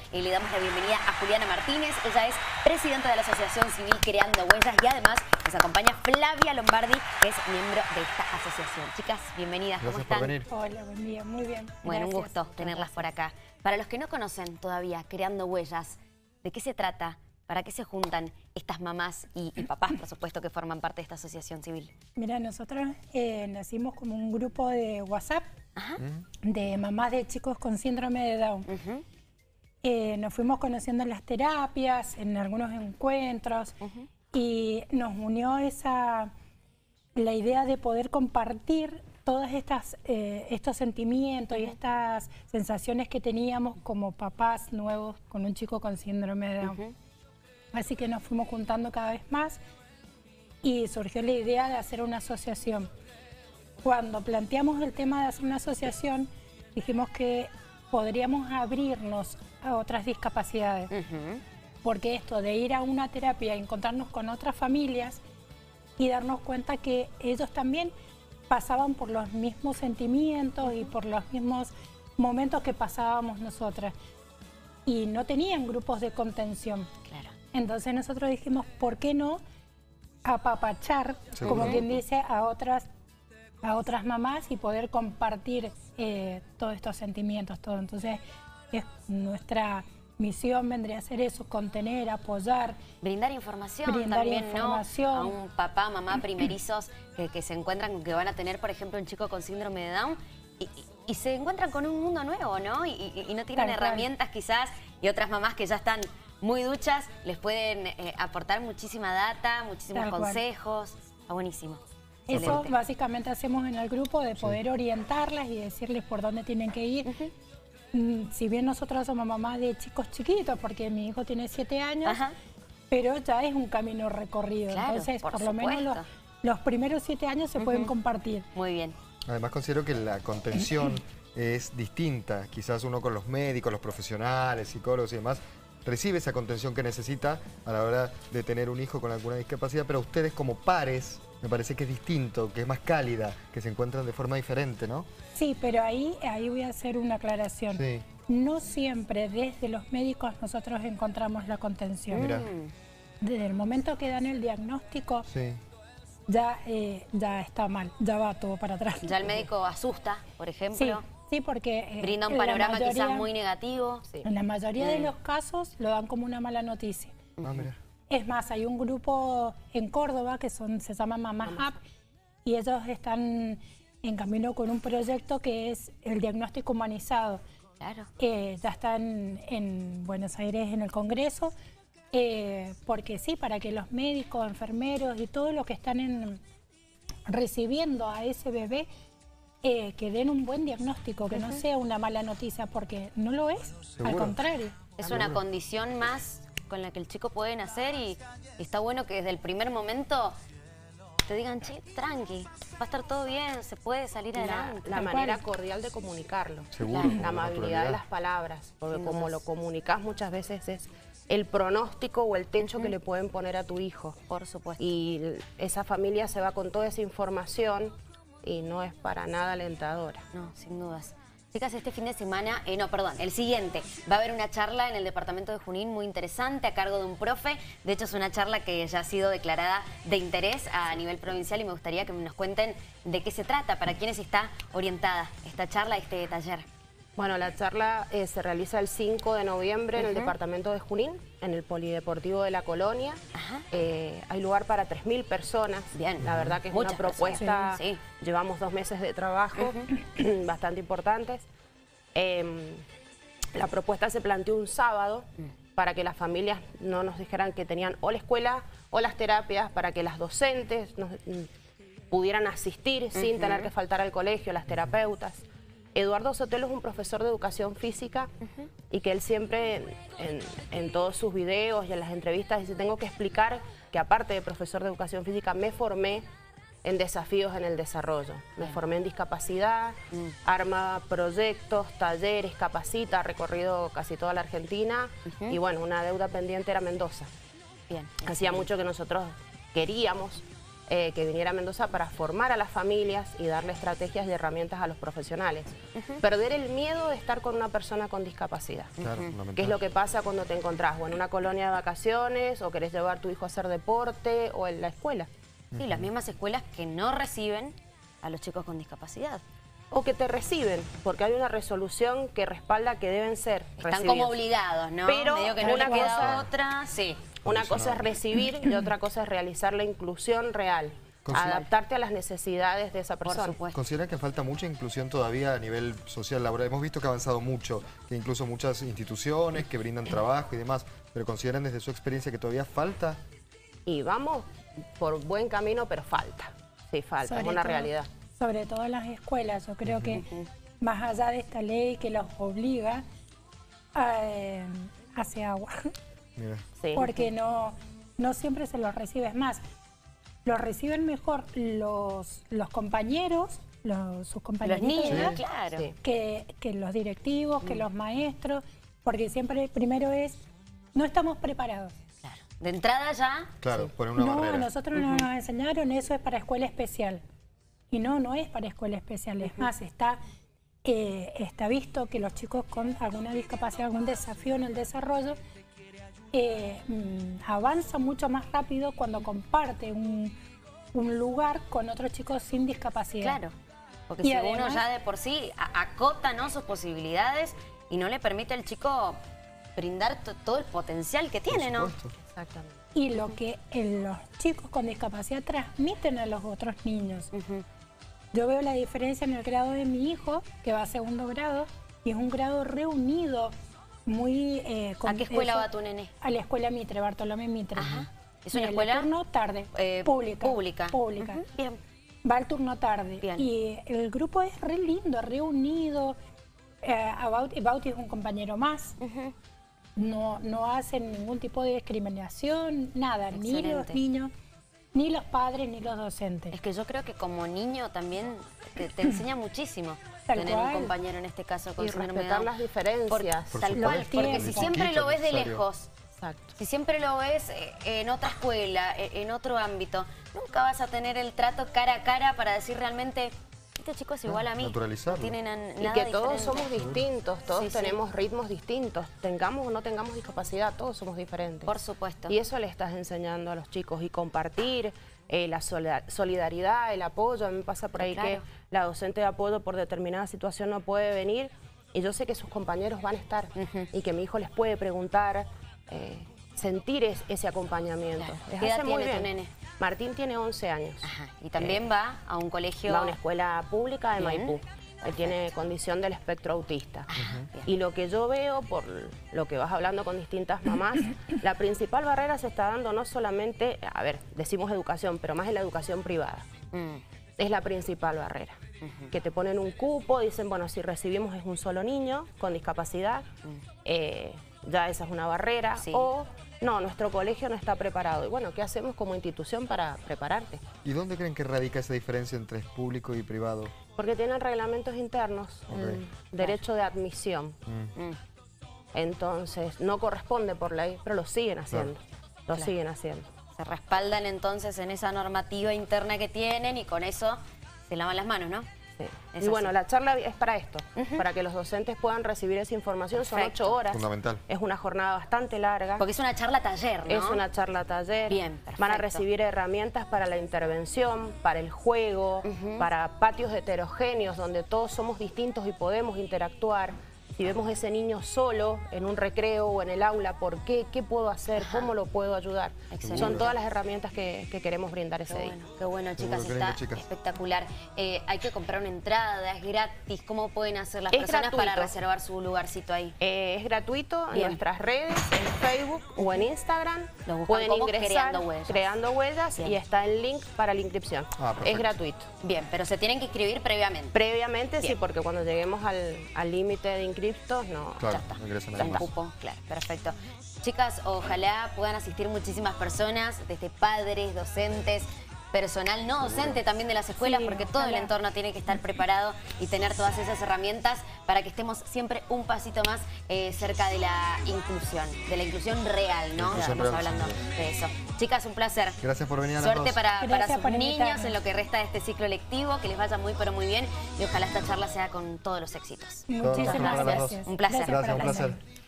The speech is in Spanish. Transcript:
Le damos la bienvenida a Juliana Martínez. Ella es presidenta de la Asociación Civil Creando Huellas y además nos acompaña Flavia Lombardi, que es miembro de esta asociación. Chicas, bienvenidas. ¿Cómo están? Por venir. Hola, buen día, muy bien. Bueno, Gracias. un gusto tenerlas por acá. Para los que no conocen todavía Creando Huellas, ¿de qué se trata? ¿Para qué se juntan estas mamás y papás, por supuesto, que forman parte de esta asociación civil? Mira, nosotros nacimos como un grupo de WhatsApp de mamás de chicos con síndrome de Down. Nos fuimos conociendo en las terapias, en algunos encuentros, y nos unió la idea de poder compartir todas estos sentimientos y estas sensaciones que teníamos como papás nuevos con un chico con síndrome de Down. Así que nos fuimos juntando cada vez más y surgió la idea de hacer una asociación. Cuando planteamos el tema de hacer una asociación, dijimos que podríamos abrirnos a otras discapacidades. Porque esto de ir a una terapia y encontrarnos con otras familias y darnos cuenta que ellos también pasaban por los mismos sentimientos y por los mismos momentos que pasábamos nosotras. Y no tenían grupos de contención. Claro. Entonces nosotros dijimos, ¿por qué no apapachar, como quien dice, a otras mamás y poder compartir todos estos sentimientos, todo? Entonces, nuestra misión vendría a ser eso, contener, apoyar. Brindar información también, información. ¿no? A un papá, mamá primerizos que se encuentran con que van a tener, por ejemplo, un chico con síndrome de Down y se encuentran con un mundo nuevo, ¿no? Y no tienen herramientas quizás, y otras mamás que ya están muy duchas, les pueden aportar muchísima data, muchísimos consejos. Está buenísimo. Eso Excelente. básicamente hacemos en el grupo, de poder orientarlas y decirles por dónde tienen que ir. Si bien nosotros somos mamás de chicos chiquitos, porque mi hijo tiene 7 años, pero ya es un camino recorrido. Claro, entonces, por lo menos los primeros 7 años se pueden compartir. Muy bien. Además considero que la contención es distinta. Quizás uno con los médicos, los profesionales, psicólogos y demás, recibe esa contención que necesita a la hora de tener un hijo con alguna discapacidad, pero ustedes como pares, me parece que es distinto, que es más cálida, que se encuentran de forma diferente, ¿no? Sí, pero ahí voy a hacer una aclaración. Sí. No siempre desde los médicos nosotros encontramos la contención. Mira. Desde el momento que dan el diagnóstico, ya está mal, ya va todo para atrás. Ya el médico asusta, por ejemplo. Sí, porque brinda un panorama quizás muy negativo. En la mayoría de los casos lo dan como una mala noticia. Mira. Es más, hay un grupo en Córdoba que se llama Mamá Hub y ellos están en camino con un proyecto que es el diagnóstico humanizado. Claro. Ya están en Buenos Aires en el Congreso, porque sí, para que los médicos, enfermeros y todos los que están recibiendo a ese bebé, que den un buen diagnóstico, que no sea una mala noticia, porque no lo es, al contrario. Es una condición más con la que el chico puede nacer y está bueno que desde el primer momento te digan, che, tranqui, va a estar todo bien, se puede salir adelante. La manera cordial de comunicarlo, Seguro, la amabilidad de las palabras, porque como lo comunicas muchas veces es el pronóstico o el techo que le pueden poner a tu hijo. Por supuesto. Y esa familia se va con toda esa información y no es para nada alentadora. No, sin dudas. Chicas, este fin de semana, el siguiente, va a haber una charla en el departamento de Junín muy interesante a cargo de un profe. De hecho, es una charla que ya ha sido declarada de interés a nivel provincial y me gustaría que nos cuenten de qué se trata, para quiénes está orientada esta charla, este taller. Bueno, la charla se realiza el 5 de noviembre en el departamento de Junín, en el Polideportivo de la Colonia. Hay lugar para 3.000 personas. Bien. La verdad que es Muchas una propuesta, personas. llevamos 2 meses de trabajo, bastante importantes. La propuesta se planteó un sábado para que las familias no nos dijeran que tenían o la escuela o las terapias, para que las docentes pudieran asistir sin tener que faltar al colegio, las terapeutas. Eduardo Sotelo es un profesor de educación física y que él siempre en todos sus videos y en las entrevistas dice, tengo que explicar que aparte de profesor de educación física me formé en desafíos en el desarrollo. Me formé en discapacidad, arma proyectos, talleres, capacita, ha recorrido casi toda la Argentina y bueno, una deuda pendiente era Mendoza. Bien. Hacía mucho que nosotros queríamos que viniera a Mendoza para formar a las familias y darle estrategias y herramientas a los profesionales. Perder el miedo de estar con una persona con discapacidad. Claro, fundamental. ¿Qué es lo que pasa cuando te encontrás o en una colonia de vacaciones o querés llevar a tu hijo a hacer deporte o en la escuela? Sí, las mismas escuelas que no reciben a los chicos con discapacidad. O que te reciben, porque hay una resolución que respalda que deben ser Están recibidos. como obligados, ¿no? Pero medio que no una le queda cosa- otra, sí. Una cosa es recibir y otra cosa es realizar la inclusión real. Adaptarte a las necesidades de esa Por persona. supuesto. ¿Considera que falta mucha inclusión todavía a nivel social laboral? Hemos visto que ha avanzado mucho, que incluso muchas instituciones que brindan trabajo y demás, pero ¿consideran desde su experiencia que todavía falta? Y vamos por buen camino, pero falta. Sí, falta, es Sobre una todo- realidad. Sobre todo en las escuelas, yo creo que más allá de esta ley que los obliga, hace agua. Mira. Sí. Porque no siempre se los recibe. Es más, los reciben mejor los compañeros, sus Los compañeros niños, Sí. claro. Sí. que los directivos, que los maestros, porque siempre primero es, no estamos preparados. Claro. De entrada ya, Claro, poner una No, a barrera. nosotros no nos enseñaron, eso es para escuela especial. Y no es para escuela especial. Es más, está visto que los chicos con alguna discapacidad, algún desafío en el desarrollo, avanzan mucho más rápido cuando comparte un lugar con otros chicos sin discapacidad. claro. Porque Y si además- uno ya de por sí acota, ¿no?, sus posibilidades y no le permite al chico brindar todo el potencial que tiene, ¿no? supuesto. Exactamente. Y lo que los chicos con discapacidad transmiten a los otros niños. Yo veo la diferencia en el grado de mi hijo, que va a segundo grado, y es un grado reunido, muy... ¿A qué escuela va tu nene? A la escuela Mitre, Bartolomé Mitre. Ajá. ¿Es Y una el escuela? turno tarde, pública. Pública. Pública. Ujú, bien. Va al turno tarde. Bien. Y el grupo es re lindo, reunido. Bauti es un compañero más. No hacen ningún tipo de discriminación, nada. Ni los Excelente. niños, ni los padres, ni los docentes. Es que yo creo que como niño también te enseña muchísimo Tal tener cual. un compañero en este caso con Y síndrome de respetar Down. las diferencias. Por Tal supuesto. cual, porque si Tiempo. siempre lo ves de Necesario. lejos, Exacto. si siempre lo ves en otra escuela, en otro ámbito, nunca vas a tener el trato cara a cara para decir realmente, este chico es igual a mí. naturalizarlo. No tiene Y nada que todos diferente. somos distintos, todos Sí, sí. tenemos ritmos distintos, tengamos o no tengamos discapacidad, todos somos diferentes. Por supuesto. Y eso le estás enseñando a los chicos y compartir la solidaridad, el apoyo. A mí me pasa por ahí Claro. que la docente de apoyo por determinada situación no puede venir y yo sé que sus compañeros van a estar y que mi hijo les puede preguntar, sentir ese acompañamiento. Claro. Les ¿Qué edad hace muy tiene tu bien. nene? Martín tiene 11 años. Ajá. Y también va a un colegio... Va a una escuela pública de Bien. Maipú, que tiene condición del espectro autista. bien. Y lo que yo veo, por lo que vas hablando con distintas mamás, la principal barrera se está dando no solamente, a ver, decimos educación, pero más en la educación privada. Es la principal barrera. Que te ponen un cupo, dicen, bueno, si recibimos es un solo niño con discapacidad, ya esa es una barrera. Sí. O, no, nuestro colegio no está preparado. Y bueno, ¿qué hacemos como institución para prepararte? ¿Y dónde creen que radica esa diferencia entre público y privado? Porque tienen reglamentos internos, Ok. el derecho de admisión. Entonces, no corresponde por ley, pero lo siguen haciendo. Lo siguen haciendo. Se respaldan entonces en esa normativa interna que tienen y con eso se lavan las manos, ¿no? Sí. Es Y bueno, así. la charla es para esto, para que los docentes puedan recibir esa información. Perfecto. Son 8 horas. Fundamental. Es una jornada bastante larga. Porque es una charla taller, ¿no? Es una charla taller. Bien, Van a perfecto. recibir herramientas para la intervención, para el juego, para patios heterogéneos donde todos somos distintos y podemos interactuar. Si vemos ese niño solo en un recreo o en el aula, ¿por qué? ¿Qué puedo hacer? ¿Cómo lo puedo ayudar? Excelente. Son todas las herramientas que queremos brindar ese día. Qué bueno, chicas, qué está lindo, chicas. espectacular. Hay que comprar una entrada, es gratis. ¿Cómo pueden hacer las Es personas para gratuito. reservar su lugarcito ahí? Es gratuito en Bien. nuestras redes, en Facebook o en Instagram. Lo buscan Pueden como ingresar Creando Huellas. y Bien. está el link para la inscripción. Perfecto. Es gratuito. Bien, pero se tienen que inscribir previamente. Previamente sí, Bien. porque cuando lleguemos al límite de inscriptos, no. Claro, Ya está. ingresan Ya ahí está. más. Cupo, claro, perfecto. Chicas, ojalá puedan asistir muchísimas personas, desde padres, docentes, personal no docente también de las escuelas, Sí, porque todo el ojalá. entorno tiene que estar preparado y tener todas esas herramientas para que estemos siempre un pasito más cerca de la inclusión real, ¿no? Inclusión Estamos real, hablando sí. de eso. Chicas, un placer. Gracias por venir a las Suerte dos. para Gracias sus por niños invitarme. en lo que resta de este ciclo lectivo, que les vaya muy pero muy bien y ojalá esta charla sea con todos los éxitos. Muchísimas para las dos. gracias. Un placer. Gracias por Gracias, un la placer. atención.